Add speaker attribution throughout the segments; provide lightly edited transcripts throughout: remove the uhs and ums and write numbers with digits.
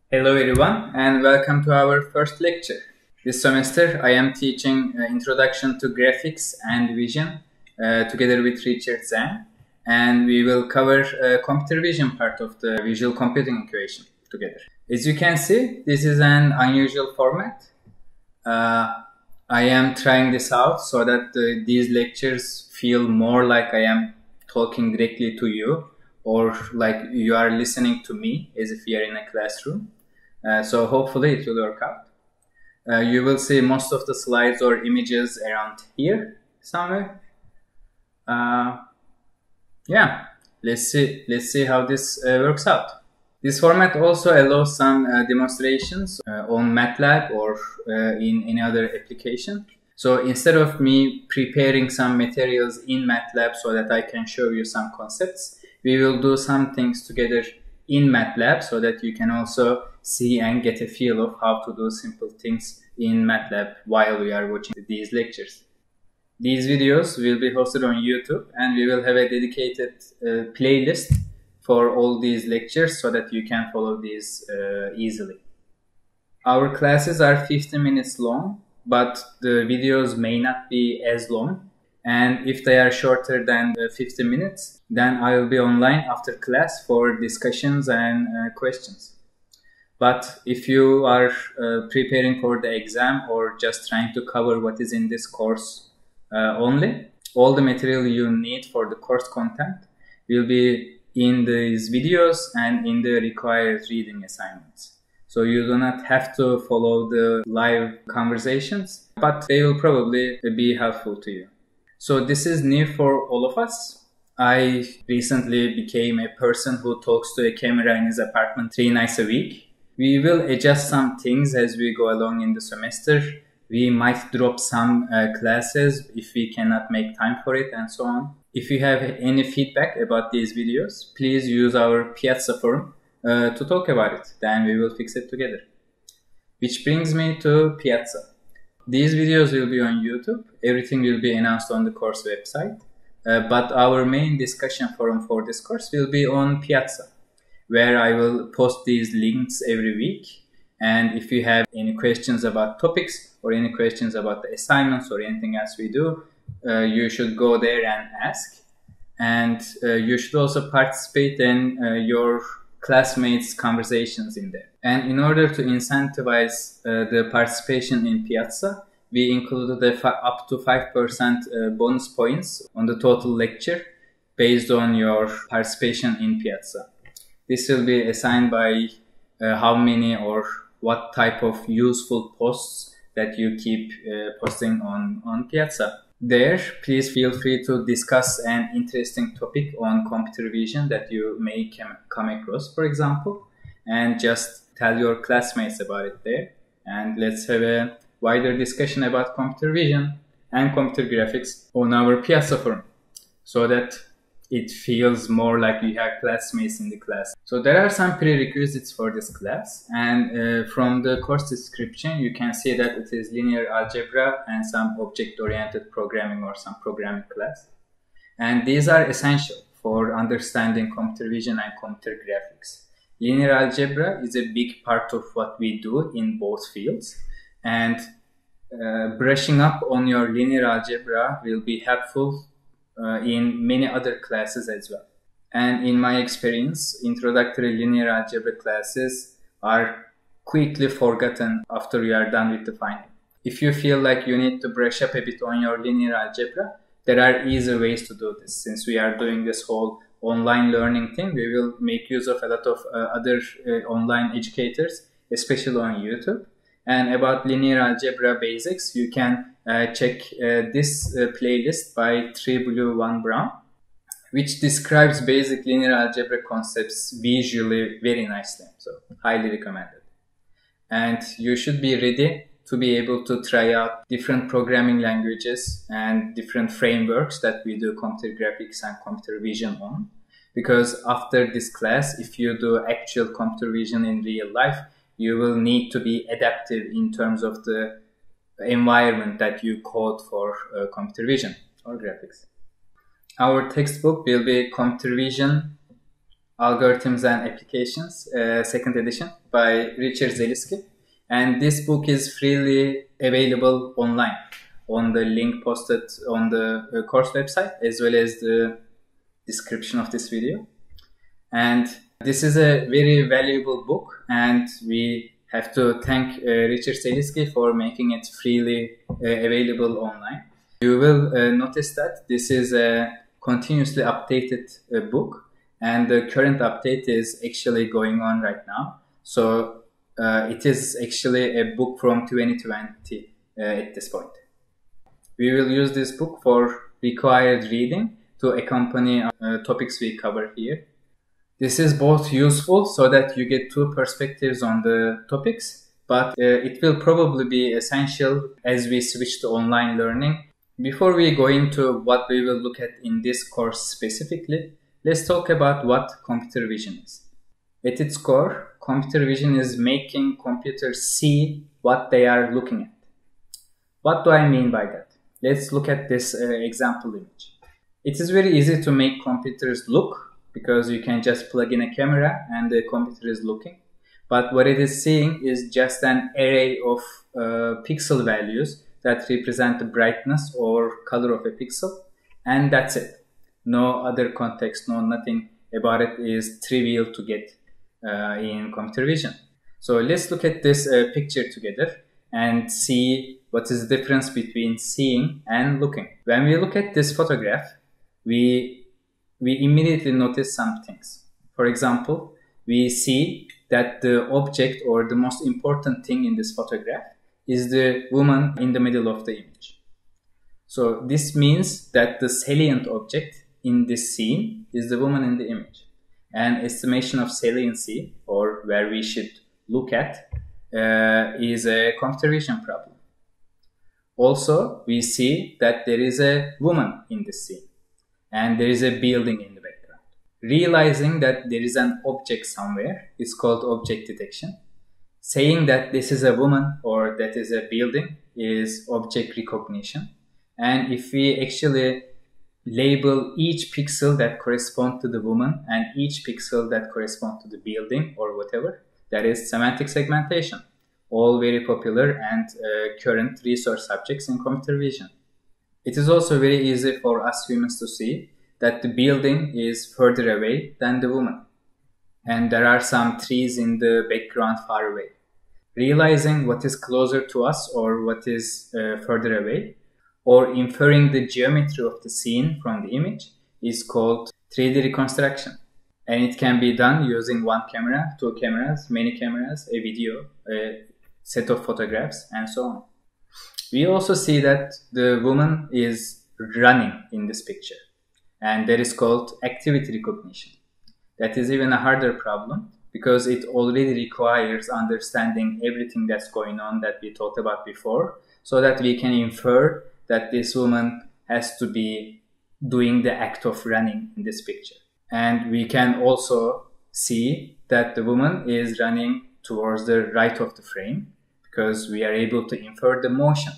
Speaker 1: Hello everyone and welcome to our first lecture. This semester I am teaching Introduction to Graphics and Vision together with Richard Zhang, and we will cover computer vision part of the visual computing equation together. As you can see, this is an unusual format. I am trying this out so that these lectures feel more like I am talking directly to you, or like you are listening to me as if you are in a classroom. So hopefully it will work out. You will see most of the slides or images around here somewhere. Yeah, let's see how this works out. This format also allows some demonstrations on MATLAB or in any other application. So instead of me preparing some materials in MATLAB so that I can show you some concepts, we will do some things together in MATLAB so that you can also see and get a feel of how to do simple things in MATLAB while we are watching these lectures. These videos will be hosted on YouTube, and we will have a dedicated playlist for all these lectures so that you can follow these easily. Our classes are 50 minutes long, but the videos may not be as long. And if they are shorter than 50 minutes, then I will be online after class for discussions and questions. But if you are preparing for the exam or just trying to cover what is in this course only, all the material you need for the course content will be in these videos and in the required reading assignments. So you do not have to follow the live conversations, but they will probably be helpful to you. So this is new for all of us. I recently became a person who talks to a camera in his apartment 3 nights a week. We will adjust some things as we go along in the semester. We might drop some classes if we cannot make time for it and so on. If you have any feedback about these videos, please use our Piazza forum to talk about it. Then we will fix it together. Which brings me to Piazza. These videos will be on YouTube. Everything will be announced on the course website. But our main discussion forum for this course will be on Piazza, where I will post these links every week. And if you have any questions about topics or any questions about the assignments or anything else we do, you should go there and ask. And you should also participate in your classmates' conversations in there. And in order to incentivize the participation in Piazza, we included up to 5% bonus points on the total lecture based on your participation in Piazza. This will be assigned by how many or what type of useful posts that you keep posting on Piazza. There, please feel free to discuss an interesting topic on computer vision that you may come across, for example, and just tell your classmates about it there. And let's have a wider discussion about computer vision and computer graphics on our Piazza forum so that it feels more like you have classmates in the class. So there are some prerequisites for this class, and from the course description you can see that it is linear algebra and some object-oriented programming or some programming class. And these are essential for understanding computer vision and computer graphics. Linear algebra is a big part of what we do in both fields, and brushing up on your linear algebra will be helpful in many other classes as well. And in my experience, introductory linear algebra classes are quickly forgotten after you are done with the finding. If you feel like you need to brush up a bit on your linear algebra, there are easy ways to do this. Since we are doing this whole online learning thing, we will make use of a lot of other online educators, especially on YouTube. And about linear algebra basics, you can check this playlist by 3Blue1Brown, which describes basic linear algebra concepts visually very nicely. So highly recommended. And you should be ready to be able to try out different programming languages and different frameworks that we do computer graphics and computer vision on. Because after this class, if you do actual computer vision in real life, you will need to be adaptive in terms of the environment that you code for computer vision or graphics. Our textbook will be Computer Vision Algorithms and Applications, second edition by Richard Zelinsky. And this book is freely available online on the link posted on the course website, as well as the description of this video. And this is a very valuable book, and we have to thank Richard Zelinsky for making it freely available online. You will notice that this is a continuously updated book, and the current update is actually going on right now. So it is actually a book from 2020 at this point. We will use this book for required reading to accompany topics we cover here. This is both useful so that you get two perspectives on the topics, but it will probably be essential as we switch to online learning. Before we go into what we will look at in this course specifically, let's talk about what computer vision is. At its core, computer vision is making computers see what they are looking at. What do I mean by that? Let's look at this example image. It is very easy to make computers look, because you can just plug in a camera and the computer is looking. But what it is seeing is just an array of pixel values that represent the brightness or color of a pixel, and that's it. No other context, no nothing about it is trivial to get in computer vision. So let's look at this picture together and see what is the difference between seeing and looking. When we look at this photograph, we immediately notice some things. For example, we see that the object or the most important thing in this photograph is the woman in the middle of the image. So this means that the salient object in this scene is the woman in the image. And estimation of saliency, or where we should look at, is a computer vision problem. Also, we see that there is a woman in this scene, and there is a building in the background. Realizing that there is an object somewhere is called object detection. Saying that this is a woman or that is a building is object recognition. And if we actually label each pixel that corresponds to the woman and each pixel that corresponds to the building or whatever, that is semantic segmentation. All very popular and current resource subjects in computer vision. It is also very easy for us humans to see that the building is further away than the woman. And there are some trees in the background far away. Realizing what is closer to us or what is further away, or inferring the geometry of the scene from the image, is called 3D reconstruction. And it can be done using one camera, two cameras, many cameras, a video, a set of photographs, and so on. We also see that the woman is running in this picture, and that is called activity recognition. That is even a harder problem because it already requires understanding everything that's going on that we talked about before, so that we can infer that this woman has to be doing the act of running in this picture. And we can also see that the woman is running towards the right of the frame because we are able to infer the motion.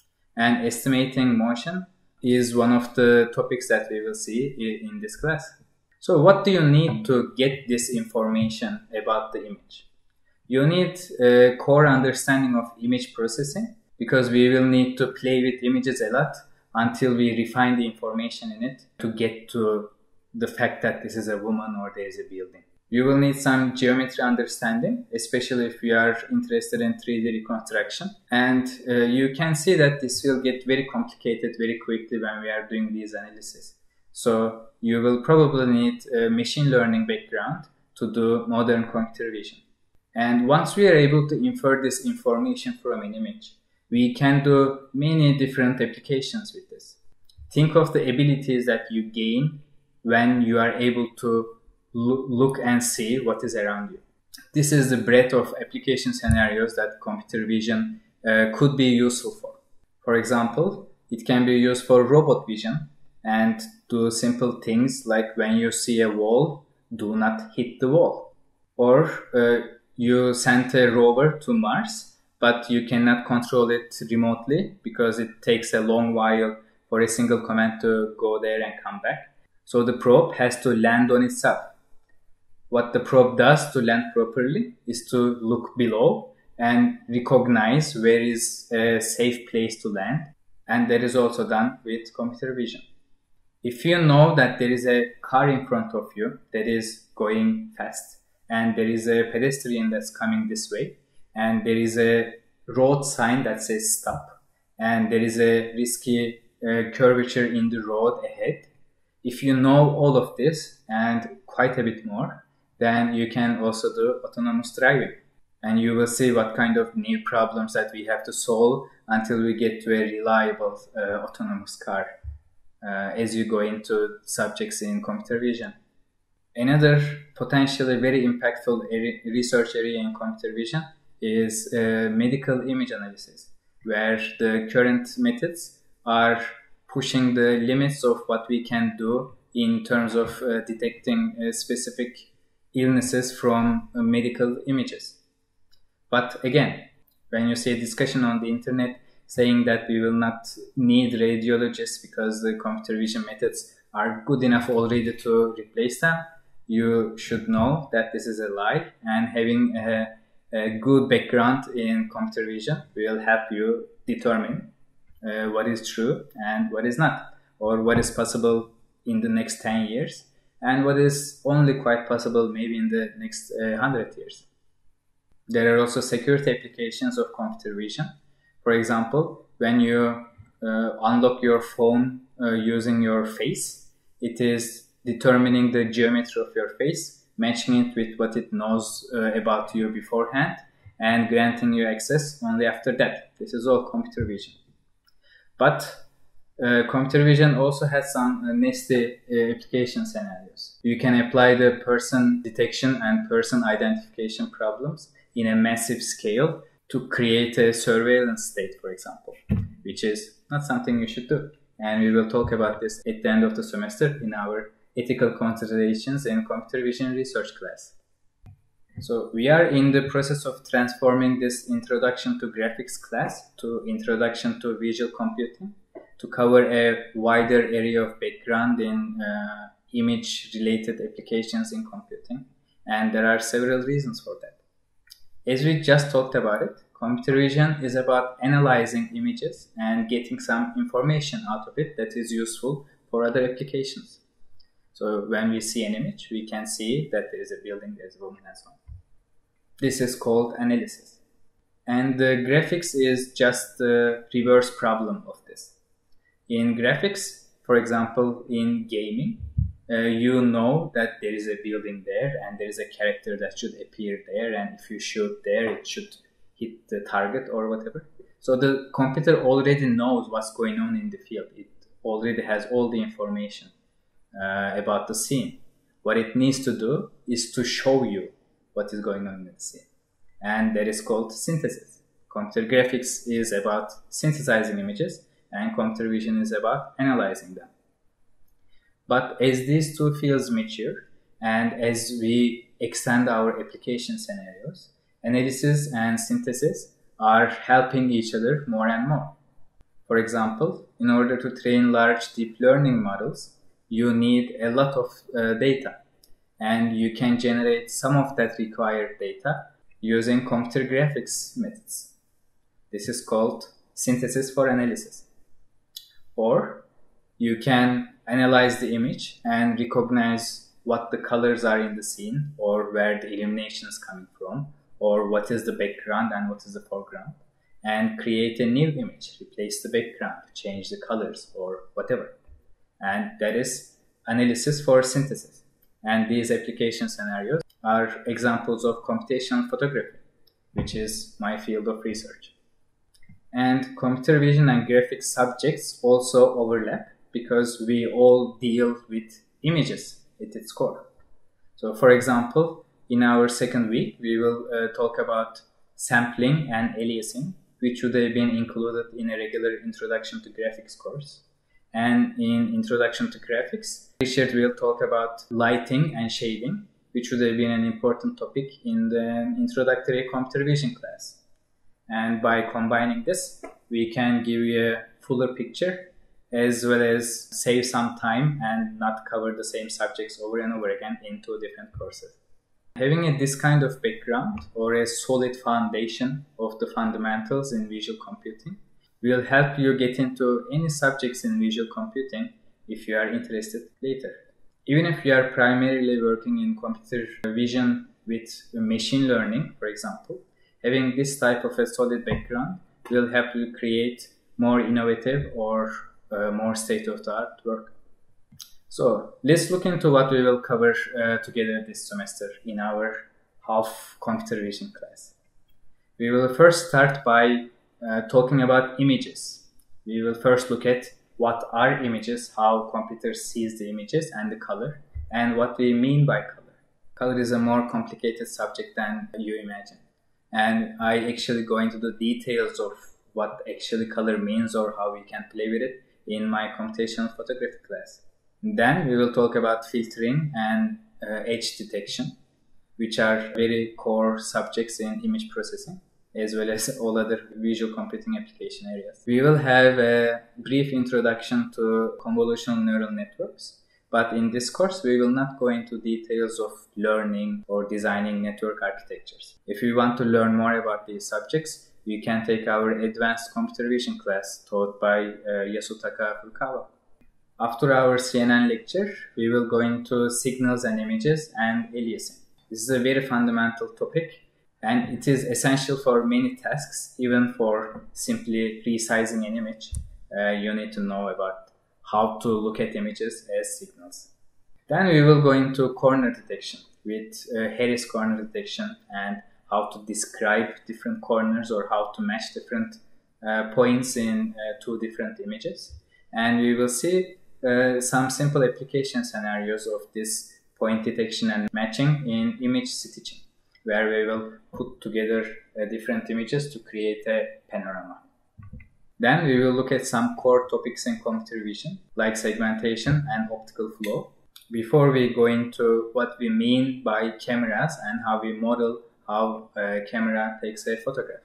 Speaker 1: And estimating motion is one of the topics that we will see in this class. So what do you need to get this information about the image? You need a core understanding of image processing, because we will need to play with images a lot until we refine the information in it to get to the fact that this is a woman or there is a building. You will need some geometry understanding, especially if you are interested in 3D reconstruction. And you can see that this will get very complicated very quickly when we are doing these analyses. So you will probably need a machine learning background to do modern computer vision. And once we are able to infer this information from an image, we can do many different applications with this. Think of the abilities that you gain when you are able to look and see what is around you. This is the breadth of application scenarios that computer vision could be useful for. For example, it can be used for robot vision and do simple things like when you see a wall, do not hit the wall. Or you sent a rover to Mars, but you cannot control it remotely because it takes a long while for a single command to go there and come back. So the probe has to land on itself. what the probe does to land properly is to look below and recognize where is a safe place to land. And that is also done with computer vision. If you know that there is a car in front of you that is going fast, and there is a pedestrian that's coming this way, and there is a road sign that says stop, and there is a risky curvature in the road ahead, if you know all of this and quite a bit more, then you can also do autonomous driving. And you will see what kind of new problems that we have to solve until we get to a reliable autonomous car as you go into subjects in computer vision. Another potentially very impactful research area in computer vision is medical image analysis, where the current methods are pushing the limits of what we can do in terms of detecting specific illnesses from medical images. But again, when you see a discussion on the internet saying that we will not need radiologists because the computer vision methods are good enough already to replace them, you should know that this is a lie, and having a good background in computer vision will help you determine what is true and what is not, or what is possible in the next 10 years and what is only quite possible maybe in the next 100 years. There are also security applications of computer vision. For example, when you unlock your phone using your face, it is determining the geometry of your face, matching it with what it knows about you beforehand, and granting you access only after that. This is all computer vision. But computer vision also has some nasty application scenarios. You can apply the person detection and person identification problems in a massive scale to create a surveillance state, for example, which is not something you should do. And we will talk about this at the end of the semester in our ethical considerations in computer vision research class. So we are in the process of transforming this introduction to graphics class to introduction to visual computing to cover a wider area of background in image related applications in computing. And there are several reasons for that. As we just talked about it, computer vision is about analyzing images and getting some information out of it that is useful for other applications. So when we see an image, we can see that there is a building, there is a woman, and so on. This is called analysis. And the graphics is just the reverse problem of this. In graphics, for example, in gaming, you know that there is a building there and there is a character that should appear there, and if you shoot there, it should hit the target or whatever. So the computer already knows what's going on in the field. It already has all the information about the scene. What it needs to do is to show you what is going on in the scene. And that is called synthesis. Computer graphics is about synthesizing images, and computer vision is about analyzing them. But as these two fields mature and as we extend our application scenarios, analysis and synthesis are helping each other more and more. For example, in order to train large deep learning models, you need a lot of data, and you can generate some of that required data using computer graphics methods. This is called synthesis for analysis. Or you can analyze the image and recognize what the colors are in the scene, or where the illumination is coming from, or what is the background and what is the foreground, and create a new image, replace the background, change the colors or whatever. And that is analysis for synthesis. And these application scenarios are examples of computational photography, which is my field of research. And computer vision and graphics subjects also overlap because we all deal with images at its core. So for example, in our second week, we will talk about sampling and aliasing, which would have been included in a regular Introduction to Graphics course. And in Introduction to Graphics, Richard will talk about lighting and shading, which would have been an important topic in the introductory computer vision class. And by combining this, we can give you a fuller picture as well as save some time and not cover the same subjects over and over again in two different courses. Having this kind of background or a solid foundation of the fundamentals in visual computing will help you get into any subjects in visual computing if you are interested later. Even if you are primarily working in computer vision with machine learning, for example, having this type of a solid background will help you create more innovative or more state-of-the-art work. So let's look into what we will cover together this semester in our half computer vision class. We will first start by talking about images. We will first look at what are images, how computer sees the images and the color, and what we mean by color. Color is a more complicated subject than you imagine. And I actually go into the details of what actually color means or how we can play with it in my computational photography class. Then we will talk about filtering and edge detection, which are very core subjects in image processing, as well as all other visual computing application areas. We will have a brief introduction to convolutional neural networks, but in this course we will not go into details of learning or designing network architectures. If you want to learn more about these subjects, you can take our advanced computer vision class taught by Yasutaka Furukawa. After our CNN lecture, we will go into signals and images and aliasing. This is a very fundamental topic, and it is essential for many tasks. Even for simply resizing an image, you need to know about how to look at images as signals. Then we will go into corner detection with Harris corner detection and how to describe different corners or how to match different points in two different images. And we will see some simple application scenarios of this point detection and matching in image stitching, where we will put together different images to create a panorama. Then we will look at some core topics in computer vision, like segmentation and optical flow, before we go into what we mean by cameras and how we model how a camera takes a photograph.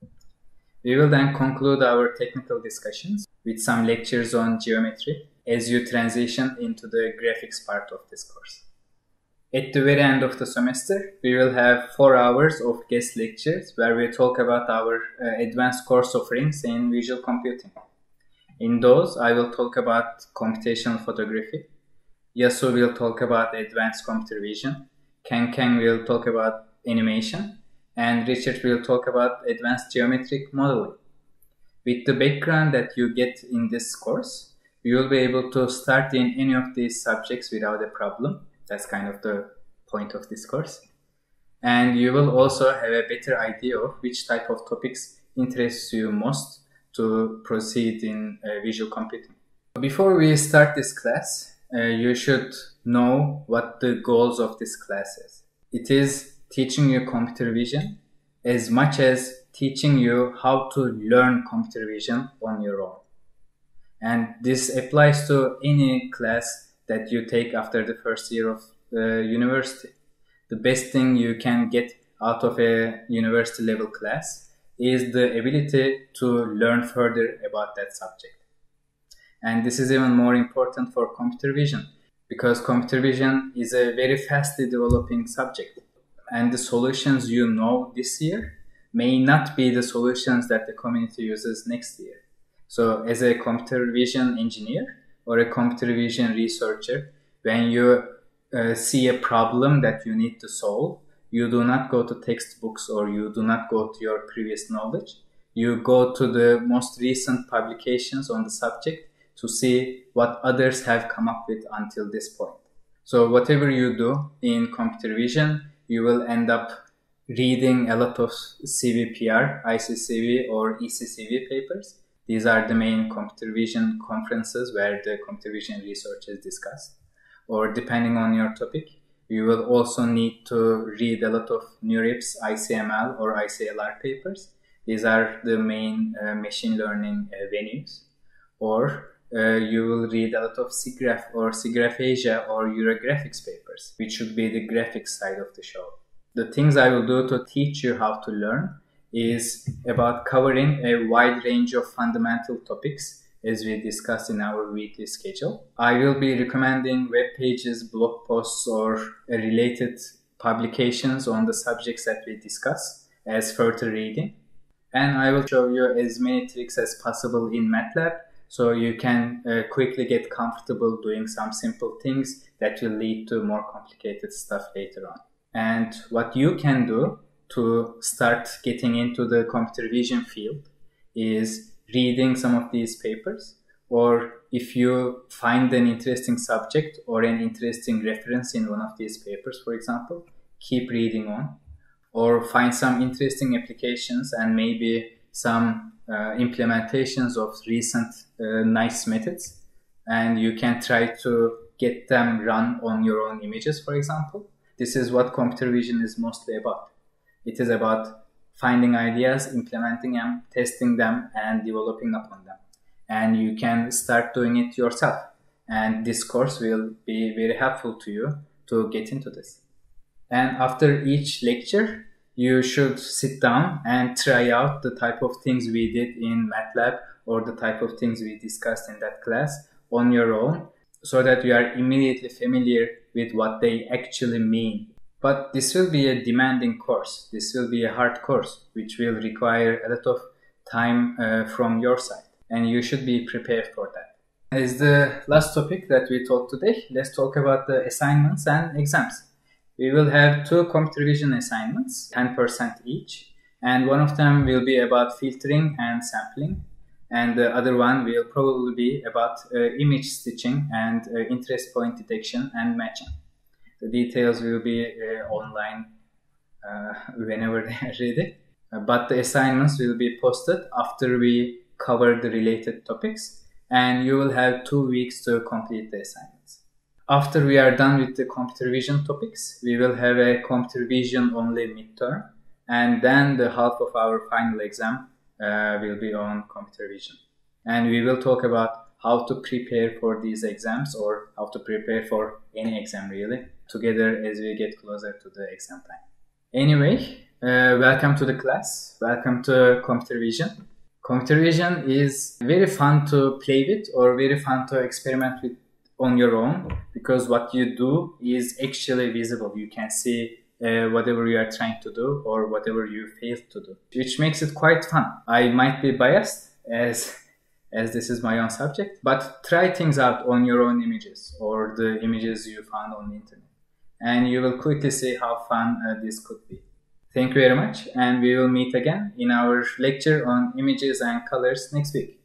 Speaker 1: We will then conclude our technical discussions with some lectures on geometry as you transition into the graphics part of this course. At the very end of the semester, we will have 4 hours of guest lectures where we talk about our advanced course offerings in visual computing. In those, I will talk about computational photography, Yasu will talk about advanced computer vision, Ken will talk about animation, and Richard will talk about advanced geometric modeling. With the background that you get in this course, you will be able to start in any of these subjects without a problem. That's kind of the point of this course. And you will also have a better idea of which type of topics interests you most to proceed in visual computing. Before we start this class, you should know what the goals of this class is. It is teaching you computer vision as much as teaching you how to learn computer vision on your own. And this applies to any class that you take after the first year of university. The best thing you can get out of a university level class is the ability to learn further about that subject. And this is even more important for computer vision, because computer vision is a very fastly developing subject. And the solutions you know this year may not be the solutions that the community uses next year. So as a computer vision engineer or a computer vision researcher, when you see a problem that you need to solve, you do not go to textbooks or you do not go to your previous knowledge. You go to the most recent publications on the subject to see what others have come up with until this point. So whatever you do in computer vision, you will end up reading a lot of CVPR, ICCV or ECCV papers. These are the main computer vision conferences where the computer vision research is discussed. Or depending on your topic, you will also need to read a lot of NeurIPS, ICML or ICLR papers. These are the main machine learning venues. Or you will read a lot of SIGGRAPH or SIGGRAPH-Asia or Eurographics papers, which should be the graphics side of the show. The things I will do to teach you how to learn is about covering a wide range of fundamental topics as we discussed in our weekly schedule. I will be recommending web pages, blog posts, or a related publications on the subjects that we discuss as further reading. And I will show you as many tricks as possible in MATLAB so you can quickly get comfortable doing some simple things that will lead to more complicated stuff later on. And what you can do to start getting into the computer vision field is reading some of these papers, or if you find an interesting subject or an interesting reference in one of these papers, for example, keep reading on, or find some interesting applications and maybe some implementations of recent nice methods, and you can try to get them run on your own images, for example. This is what computer vision is mostly about. It is about finding ideas, implementing them, testing them, and developing upon them. And you can start doing it yourself. And this course will be very helpful to you to get into this. And after each lecture, you should sit down and try out the type of things we did in MATLAB or the type of things we discussed in that class on your own, so that you are immediately familiar with what they actually mean. But this will be a demanding course. This will be a hard course, which will require a lot of time from your side. And you should be prepared for that. As the last topic that we taught today, let's talk about the assignments and exams. We will have 2 computer vision assignments, 10% each. And one of them will be about filtering and sampling. And the other one will probably be about image stitching and interest point detection and matching. The details will be online whenever they are ready. But the assignments will be posted after we cover the related topics, and you will have 2 weeks to complete the assignments. After we are done with the computer vision topics, we will have a computer vision only midterm, and then the half of our final exam will be on computer vision. And we will talk about how to prepare for these exams, or how to prepare for any exam really, together as we get closer to the exam time. Anyway, welcome to the class. Welcome to computer vision. Computer vision is very fun to play with or very fun to experiment with on your own, because what you do is actually visible. You can see whatever you are trying to do or whatever you fail to do, which makes it quite fun. I might be biased as this is my own subject, but try things out on your own images or the images you found on the internet, and you will quickly see how fun this could be. Thank you very much, and we will meet again in our lecture on images and colors next week.